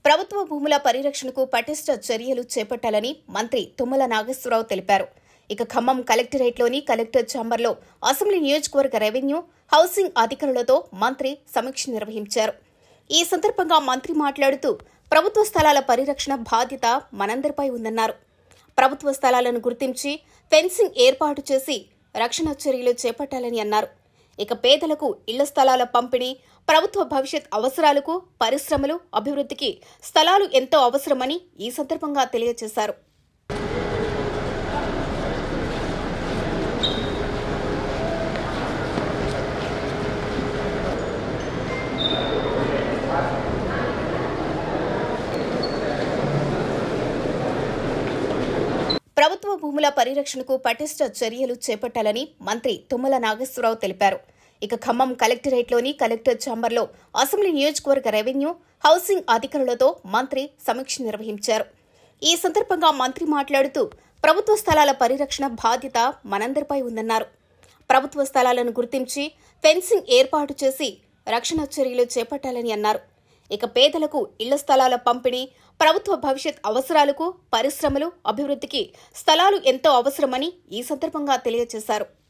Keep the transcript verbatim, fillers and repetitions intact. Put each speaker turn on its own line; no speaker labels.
ప్రభుత్వ భూముల పరిరక్షణకు పటిష్ట చర్యలు చేపట్టాలని మంత్రి తుమ్మల నాగేశ్వరరావు తెలిపారు. ఇక ఖమ్మం కలెక్టరేట్లోని కలెక్టర్ ఛాంబర్లో అసెంబ్లీ నియోజకవర్గ రెవెన్యూ, హౌసింగ్ అధికారులతో మంత్రి సమీక్ష నిర్వహించారు. ఈ సందర్భంగా మంత్రి మాట్లాడుతూ ప్రభుత్వ స్థలాల పరిరక్షణ బాధ్యత మనందరిపై ఉందన్నారు. ప్రభుత్వ స్థలాలను గుర్తించి ఫెన్సింగ్ ఏర్పాటు చేసి రక్షణ చర్యలు చేపట్టాలని అన్నారు. ఇక పేదలకు ఇళ్ల స్థలాల పంపిణీ, ప్రభుత్వ భవిష్యత్ అవసరాలకు, పరిశ్రమలు అభివృద్ధికి స్థలాలు ఎంతో అవసరమని ఈ సందర్భంగా తెలియజేశారు. ప్రభుత్వ భూముల పరిరక్షణకు పటిష్ట చర్యలు చేపట్టాలని మంత్రి తుమ్మల నాగేశ్వరరావు తెలిపారు. ఇక ఖమ్మం కలెక్టరేట్లోని కలెక్టర్ ఛాంబర్లో అసెంబ్లీ నియోజకవర్గ రెవెన్యూ, హౌసింగ్ అధికారులతో మంత్రి సమీక్ష నిర్వహించారు. ఈ సందర్భంగా మంత్రి మాట్లాడుతూ ప్రభుత్వ స్థలాల పరిరక్షణ బాధ్యత మనందరిపై ఉందన్నారు. ప్రభుత్వ స్థలాలను గుర్తించి ఫెన్సింగ్ ఏర్పాటు చేసి రక్షణ చర్యలు చేపట్టాలని అన్నారు. ఇక పేదలకు ఇళ్ల స్థలాల పంపిణీ, ప్రభుత్వ భవిష్యత్ అవసరాలకు, పరిశ్రమలు అభివృద్ధికి స్థలాలు ఎంతో అవసరమని ఈ సందర్భంగా తెలియజేశారు.